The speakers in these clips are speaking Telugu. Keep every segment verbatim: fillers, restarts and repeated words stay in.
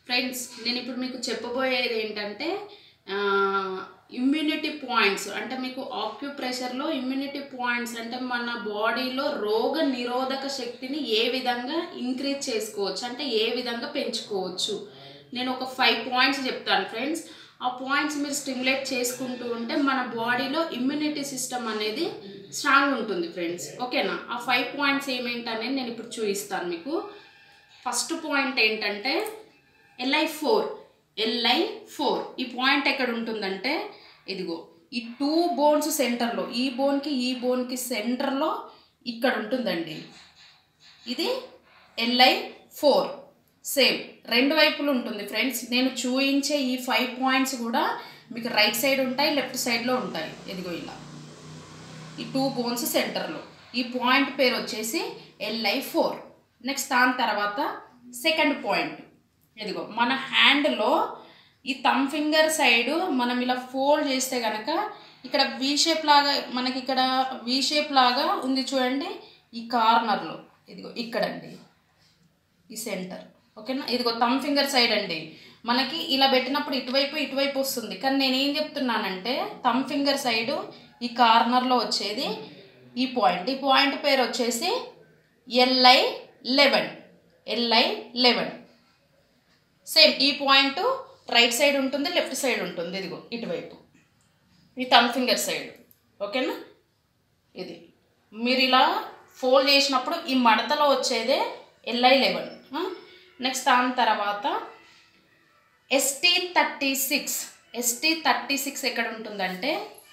ఫ్రెండ్స్ నేను ఇప్పుడు మీకు చెప్పబోయేది ఏంటంటే ఇమ్యూనిటీ పాయింట్స్ అంటే మీకు ఆక్యుప్రెషర్లో ఇమ్యూనిటీ పాయింట్స్ అంటే మన బాడీలో రోగ నిరోధక శక్తిని ఏ విధంగా ఇంక్రీజ్ చేసుకోవచ్చు అంటే ఏ విధంగా పెంచుకోవచ్చు నేను ఒక ఫైవ్ పాయింట్స్ చెప్తాను ఫ్రెండ్స్. ఆ పాయింట్స్ మీరు స్టిమ్యులేట్ చేసుకుంటూ ఉంటే మన బాడీలో ఇమ్యూనిటీ సిస్టమ్ అనేది స్ట్రాంగ్ ఉంటుంది ఫ్రెండ్స్. ఓకేనా? ఆ ఫైవ్ పాయింట్స్ ఏమేంటనేది నేను ఇప్పుడు చూపిస్తాను మీకు. ఫస్ట్ పాయింట్ ఏంటంటే ఎల్ఐ ఫోర్ ఎల్ఐ ఫోర్ ఈ పాయింట్ ఎక్కడ ఉంటుందంటే ఇదిగో ఈ టూ బోన్స్ సెంటర్లో, ఈ బోన్కి ఈ బోన్కి సెంటర్లో ఇక్కడ ఉంటుందండి. ఇది ఎల్ఐ ఫోర్ సేమ్ రెండు వైపులు ఉంటుంది ఫ్రెండ్స్. నేను చూయించే ఈ ఫైవ్ పాయింట్స్ కూడా మీకు రైట్ సైడ్ ఉంటాయి, లెఫ్ట్ సైడ్లో ఉంటాయి. ఇదిగో ఇలా ఈ టూ బోన్స్ సెంటర్లో ఈ పాయింట్ పేరు వచ్చేసి ఎల్ఐ ఫోర్. నెక్స్ట్ దాని తర్వాత సెకండ్ పాయింట్ ఇదిగో మన హ్యాండ్లో ఈ థమ్ ఫింగర్ సైడ్ మనం ఇలా ఫోల్డ్ చేస్తే కనుక ఇక్కడ వి షేప్ లాగా మనకి ఇక్కడ వి షేప్ లాగా ఉంది చూడండి. ఈ కార్నర్లో ఇదిగో ఇక్కడండి ఈ సెంటర్. ఓకేనా? ఇదిగో థమ్ ఫింగర్ సైడ్ అండి. మనకి ఇలా పెట్టినప్పుడు ఇటువైపు ఇటువైపు వస్తుంది, కానీ నేనేం చెప్తున్నానంటే థమ్ ఫింగర్ సైడ్ ఈ కార్నర్లో వచ్చేది ఈ పాయింట్. ఈ పాయింట్ పేరు వచ్చేసి LI eleven LI eleven. Same ఈ పాయింట్ రైట్ సైడ్ ఉంటుంది, లెఫ్ట్ సైడ్ ఉంటుంది. ఇదిగో ఇటువైపు ఈ థమ్ ఫింగర్ సైడ్. ఓకేనా? ఇది మీరు ఇలా ఫోల్డ్ చేసినప్పుడు ఈ మడతలో వచ్చేదే ఎల్ఐ లెవెన్. నెక్స్ట్ దాని తర్వాత ST thirty six ST thirty six ఎక్కడ ఉంటుందంటే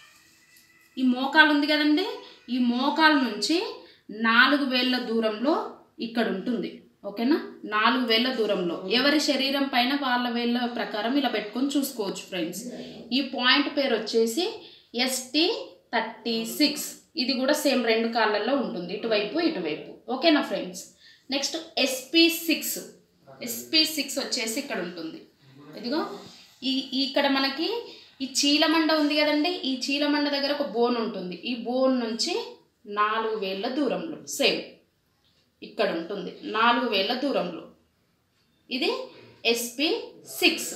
ఈ మోకాలు ఉంది కదండి, ఈ మోకాలు నుంచి నాలుగు వేళ్ళ దూరంలో ఇక్కడ ఉంటుంది. ఓకేనా? నాలుగు వేళ్ళ దూరంలో ఎవరి శరీరం పైన వాళ్ళ వేళ్ళ ప్రకారం ఇలా పెట్టుకొని చూసుకోవచ్చు ఫ్రెండ్స్. ఈ పాయింట్ పేరు వచ్చేసి ఎస్టీ థర్టీ సిక్స్. ఇది కూడా సేమ్ రెండు కాళ్ళల్లో ఉంటుంది, ఇటువైపు ఇటువైపు. ఓకేనా friends? Next SP six SP six వచ్చేసి ఇక్కడ ఉంటుంది. ఇదిగో ఈ ఇక్కడ మనకి ఈ చీలమండ ఉంది కదండి, ఈ చీలమండ దగ్గర ఒక బోన్ ఉంటుంది. ఈ బోన్ నుంచి నాలుగు వేళ్ళ దూరంలో సేమ్ ఇక్కడ ఉంటుంది, నాలుగు వేల దూరంలో. ఇది ఎస్పీ సిక్స్.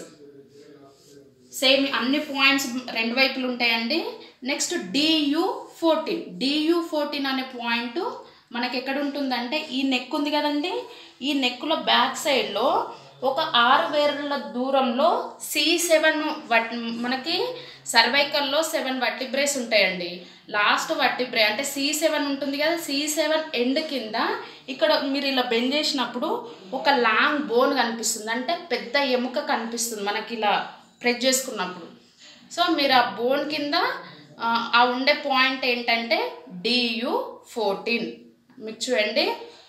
సేమ్ అన్ని పాయింట్స్ రెండు వైపులు ఉంటాయండి. Next DU fourteen DU fourteen అనే పాయింట్ మనకి ఎక్కడ ఉంటుందంటే ఈ నెక్ ఉంది కదండి, ఈ నెక్లో బ్యాక్ సైడ్లో ఒక ఆరు వేల దూరంలో సి సెవెన్ వట్ మనకి సర్వైకల్లో సెవెన్ వర్టిబ్రేస్ ఉంటాయండి. లాస్ట్ వర్టిబ్రే అంటే సి సెవెన్ ఉంటుంది కదా, సి సెవెన్ ఎండ్ కింద ఇక్కడ మీరు ఇలా బెండ్ చేసినప్పుడు ఒక లాంగ్ బోన్ కనిపిస్తుంది, అంటే పెద్ద ఎముక కనిపిస్తుంది మనకి ఇలా ప్రెస్ చేసుకున్నప్పుడు. సో మీరు ఆ బోన్ కింద ఆ ఉండే పాయింట్ ఏంటంటే డియు ఫోర్టీన్. మీకు చూడండి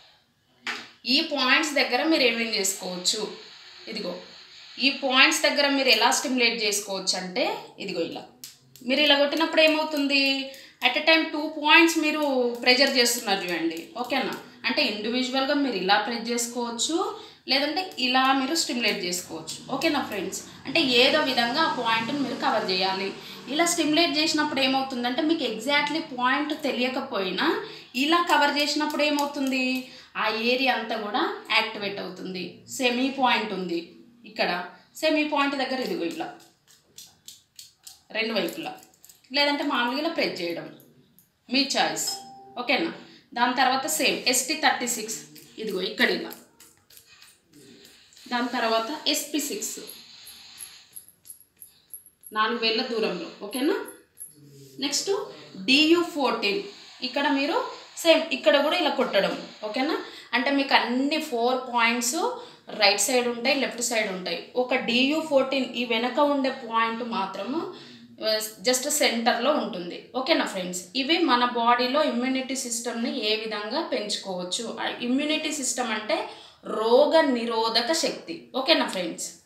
ఈ పాయింట్స్ దగ్గర మీరు ఏమేం చేసుకోవచ్చు. ఇదిగో ఈ పాయింట్స్ దగ్గర మీరు ఎలా స్టిమ్యులేట్ చేసుకోవచ్చు అంటే ఇదిగో ఇలా మీరు ఇలా కొట్టినప్పుడు ఏమవుతుంది, at a time two points మీరు ప్రెజర్ చేస్తున్నారు చూడండి. ఓకేనా? అంటే ఇండివిజువల్గా మీరు ఇలా ప్రెస్ చేసుకోవచ్చు, లేదంటే ఇలా మీరు స్టిమ్యులేట్ చేసుకోవచ్చు. ఓకేనా ఫ్రెండ్స్? అంటే ఏదో విధంగా ఆ పాయింట్ని మీరు కవర్ చేయాలి. ఇలా స్టిమ్యులేట్ చేసినప్పుడు ఏమవుతుందంటే మీకు ఎగ్జాక్ట్లీ పాయింట్ తెలియకపోయినా ఇలా కవర్ చేసినప్పుడు ఏమవుతుంది, ఆ ఏరియా అంతా కూడా యాక్టివేట్ అవుతుంది. సెమీ పాయింట్ ఉంది ఇక్కడ, సెమీ పాయింట్ దగ్గర ఇదిగో ఇట్లా రెండు వైపులా, లేదంటే మామూలుగా ప్రెస్ చేయడం మీ చాయిస్. ఓకేనా? దాని తర్వాత సేమ్ ఎస్టీ థర్టీ సిక్స్ ఇదిగో ఇక్కడ ఇలా, దాని తర్వాత ఎస్పీ సిక్స్ నాలుగు వేల దూరంలో. ఓకేనా? నెక్స్ట్ డియు ఫోర్టీన్ ఇక్కడ మీరు సేమ్ ఇక్కడ కూడా ఇలా కొట్టడం. ఓకేనా? అంటే మీకు అన్ని ఫోర్ పాయింట్స్ రైట్ సైడ్ ఉంటాయి, లెఫ్ట్ సైడ్ ఉంటాయి. ఒక డియు ఫోర్టీన్ ఈ వెనక ఉండే పాయింట్ మాత్రము జస్ట్ సెంటర్లో ఉంటుంది. ఓకేనా ఫ్రెండ్స్? ఇవి మన బాడీలో ఇమ్యూనిటీ సిస్టమ్ని ఏ విధంగా పెంచుకోవచ్చు. ఇమ్యూనిటీ సిస్టమ్ అంటే రోగ నిరోధక శక్తి. ఓకేనా ఫ్రెండ్స్?